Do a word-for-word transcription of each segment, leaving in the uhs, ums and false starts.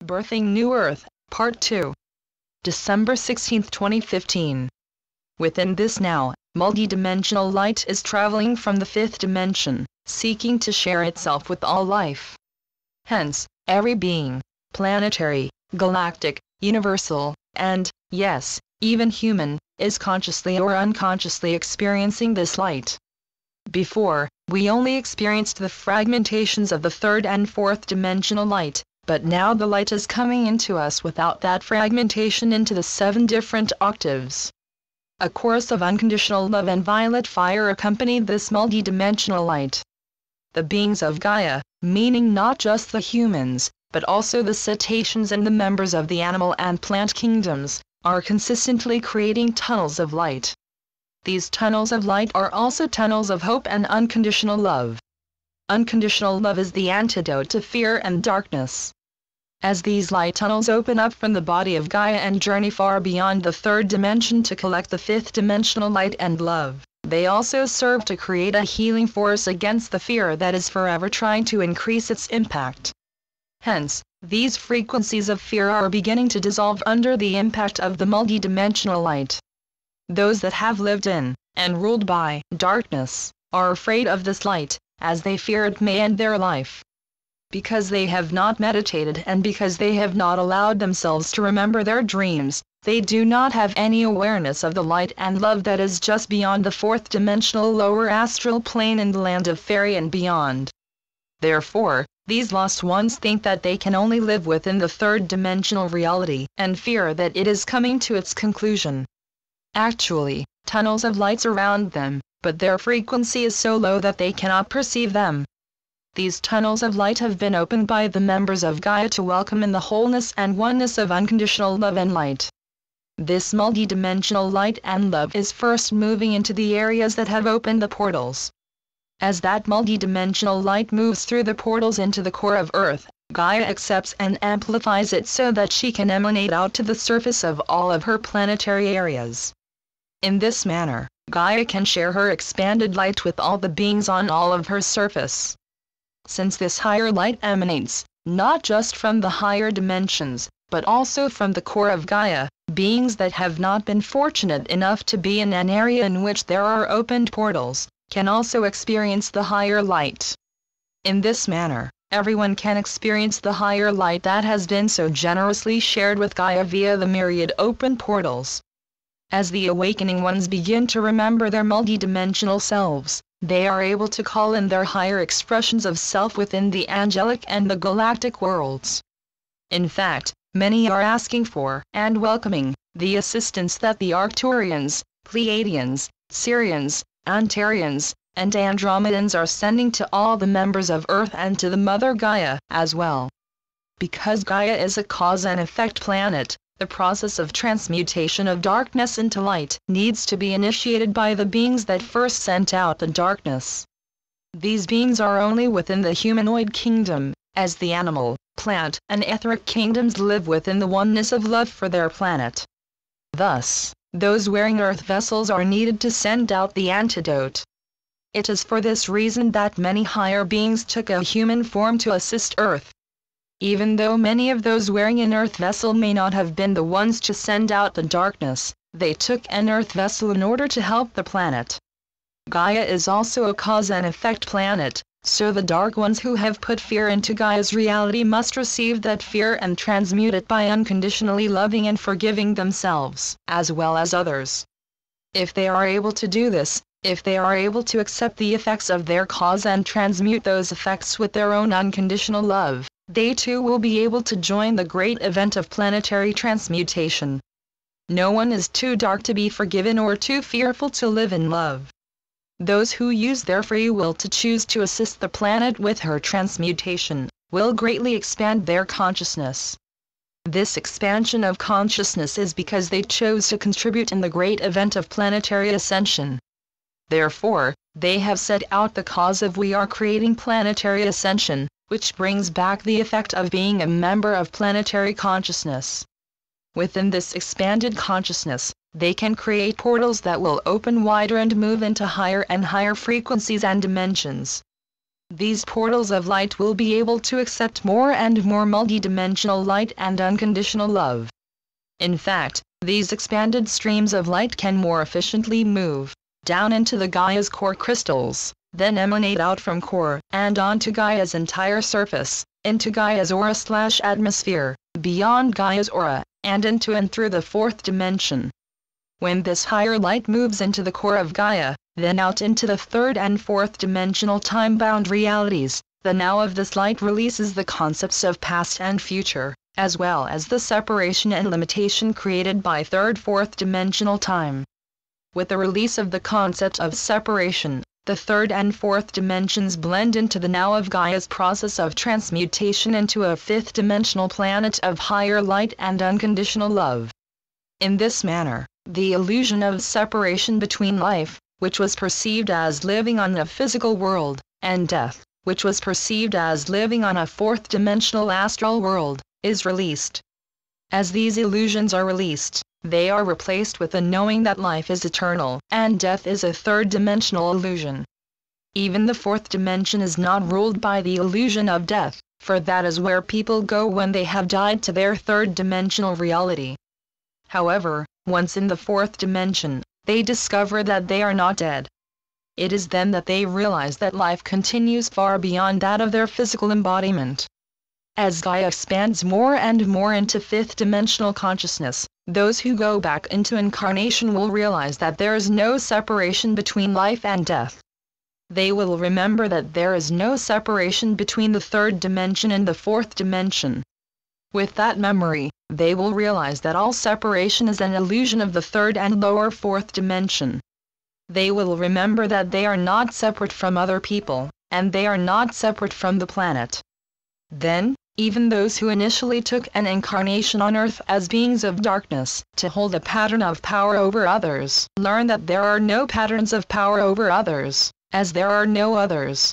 Birthing New Earth, Part two. December sixteenth, twenty fifteen. Within this now, multidimensional light is traveling from the fifth dimension, seeking to share itself with all life. Hence, every being, planetary, galactic, universal, and, yes, even human, is consciously or unconsciously experiencing this light. Before, we only experienced the fragmentations of the third and fourth dimensional light, but now the light is coming into us without that fragmentation into the seven different octaves. A chorus of unconditional love and violet fire accompanied this multidimensional light. The beings of Gaia, meaning not just the humans, but also the cetaceans and the members of the animal and plant kingdoms, are consistently creating tunnels of light. These tunnels of light are also tunnels of hope and unconditional love. Unconditional love is the antidote to fear and darkness. As these light tunnels open up from the body of Gaia and journey far beyond the third dimension to collect the fifth dimensional light and love, they also serve to create a healing force against the fear that is forever trying to increase its impact. Hence, these frequencies of fear are beginning to dissolve under the impact of the multidimensional light. Those that have lived in, and ruled by, darkness, are afraid of this light, as they fear it may end their life. Because they have not meditated and because they have not allowed themselves to remember their dreams, they do not have any awareness of the light and love that is just beyond the fourth dimensional lower astral plane in the land of fairy and beyond. Therefore, these lost ones think that they can only live within the third dimensional reality and fear that it is coming to its conclusion. Actually, tunnels of light surround them, but their frequency is so low that they cannot perceive them. These tunnels of light have been opened by the members of Gaia to welcome in the wholeness and oneness of unconditional love and light. This multidimensional light and love is first moving into the areas that have opened the portals. As that multidimensional light moves through the portals into the core of Earth, Gaia accepts and amplifies it so that she can emanate out to the surface of all of her planetary areas. In this manner, Gaia can share her expanded light with all the beings on all of her surface. Since this higher light emanates, not just from the higher dimensions, but also from the core of Gaia, beings that have not been fortunate enough to be in an area in which there are opened portals, can also experience the higher light. In this manner, everyone can experience the higher light that has been so generously shared with Gaia via the myriad open portals. As the awakening ones begin to remember their multidimensional selves, they are able to call in their higher expressions of self within the angelic and the galactic worlds. In fact, many are asking for, and welcoming, the assistance that the Arcturians, Pleiadians, Sirians, Antarians, and Andromedans are sending to all the members of Earth and to the Mother Gaia, as well. Because Gaia is a cause and effect planet, the process of transmutation of darkness into light needs to be initiated by the beings that first sent out the darkness. These beings are only within the humanoid kingdom, as the animal, plant, and etheric kingdoms live within the oneness of love for their planet. Thus, those wearing earth vessels are needed to send out the antidote. It is for this reason that many higher beings took a human form to assist Earth. Even though many of those wearing an earth vessel may not have been the ones to send out the darkness, they took an earth vessel in order to help the planet. Gaia is also a cause and effect planet, so the dark ones who have put fear into Gaia's reality must receive that fear and transmute it by unconditionally loving and forgiving themselves, as well as others. If they are able to do this, if they are able to accept the effects of their cause and transmute those effects with their own unconditional love, they too will be able to join the great event of planetary transmutation. No one is too dark to be forgiven or too fearful to live in love. Those who use their free will to choose to assist the planet with her transmutation, will greatly expand their consciousness. This expansion of consciousness is because they chose to contribute in the great event of planetary ascension. Therefore, they have set out the cause of we are creating planetary ascension, which brings back the effect of being a member of planetary consciousness. Within this expanded consciousness, they can create portals that will open wider and move into higher and higher frequencies and dimensions. These portals of light will be able to accept more and more multidimensional light and unconditional love. In fact, these expanded streams of light can more efficiently move down into the Gaia's core crystals, then emanate out from core and onto Gaia's entire surface, into Gaia's aura slash atmosphere, beyond Gaia's aura, and into and through the fourth dimension. When this higher light moves into the core of Gaia, then out into the third and fourth dimensional time-bound realities, the now of this light releases the concepts of past and future, as well as the separation and limitation created by third fourth dimensional time. With the release of the concept of separation, the third and fourth dimensions blend into the now of Gaia's process of transmutation into a fifth dimensional planet of higher light and unconditional love. In this manner, the illusion of separation between life, which was perceived as living on a physical world, and death, which was perceived as living on a fourth dimensional astral world, is released. As these illusions are released, they are replaced with the knowing that life is eternal, and death is a third-dimensional illusion. Even the fourth dimension is not ruled by the illusion of death, for that is where people go when they have died to their third-dimensional reality. However, once in the fourth dimension, they discover that they are not dead. It is then that they realize that life continues far beyond that of their physical embodiment. As Gaia expands more and more into fifth-dimensional consciousness, those who go back into incarnation will realize that there is no separation between life and death. They will remember that there is no separation between the third dimension and the fourth dimension. With that memory, they will realize that all separation is an illusion of the third and lower fourth dimension. They will remember that they are not separate from other people, and they are not separate from the planet. Then, even those who initially took an incarnation on Earth as beings of darkness, to hold a pattern of power over others, learn that there are no patterns of power over others, as there are no others.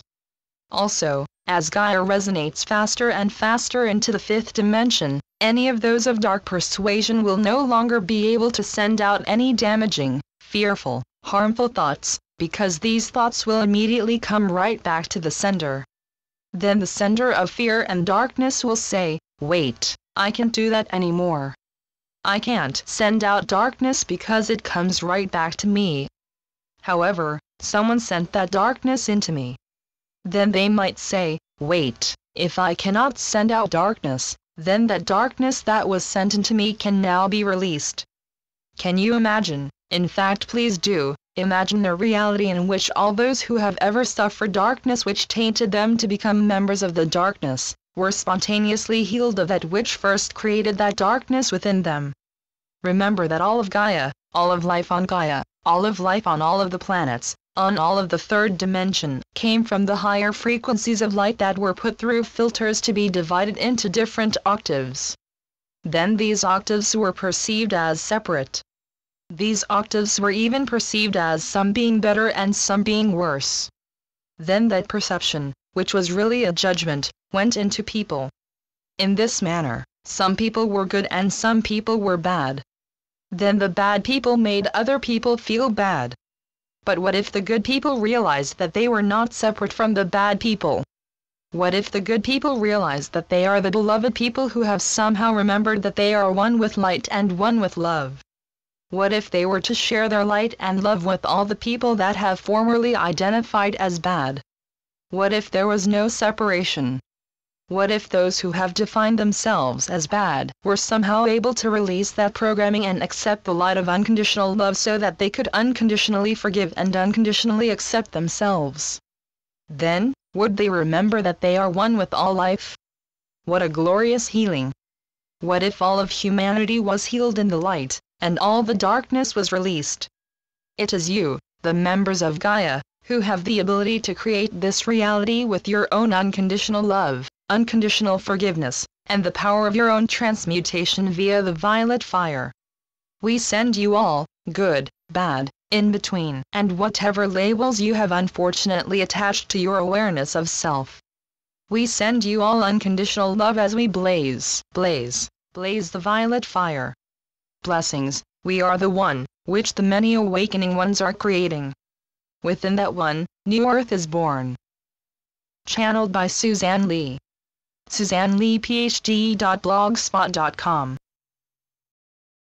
Also, as Gaia resonates faster and faster into the fifth dimension, any of those of dark persuasion will no longer be able to send out any damaging, fearful, harmful thoughts, because these thoughts will immediately come right back to the sender. Then the sender of fear and darkness will say, "Wait, I can't do that anymore. I can't send out darkness because it comes right back to me. However, someone sent that darkness into me." Then they might say, "Wait, if I cannot send out darkness, then that darkness that was sent into me can now be released." Can you imagine? In fact, please do, imagine a reality in which all those who have ever suffered darkness which tainted them to become members of the darkness, were spontaneously healed of that which first created that darkness within them. Remember that all of Gaia, all of life on Gaia, all of life on all of the planets, on all of the third dimension, came from the higher frequencies of light that were put through filters to be divided into different octaves. Then these octaves were perceived as separate. These octaves were even perceived as some being better and some being worse. Then that perception, which was really a judgment, went into people. In this manner, some people were good and some people were bad. Then the bad people made other people feel bad. But what if the good people realized that they were not separate from the bad people? What if the good people realized that they are the beloved people who have somehow remembered that they are one with light and one with love? What if they were to share their light and love with all the people that have formerly identified as bad? What if there was no separation? What if those who have defined themselves as bad were somehow able to release that programming and accept the light of unconditional love so that they could unconditionally forgive and unconditionally accept themselves? Then, would they remember that they are one with all life? What a glorious healing! What if all of humanity was healed in the light, and all the darkness was released? It is you, the members of Gaia, who have the ability to create this reality with your own unconditional love, unconditional forgiveness, and the power of your own transmutation via the violet fire. We send you all, good, bad, in between, and whatever labels you have unfortunately attached to your awareness of self. We send you all unconditional love as we blaze, blaze, blaze the violet fire. Blessings, we are the one, which the many awakening ones are creating. Within that one, new earth is born. Channeled by Suzanne Lee. Suzanne Lee P H D dot blogspot dot com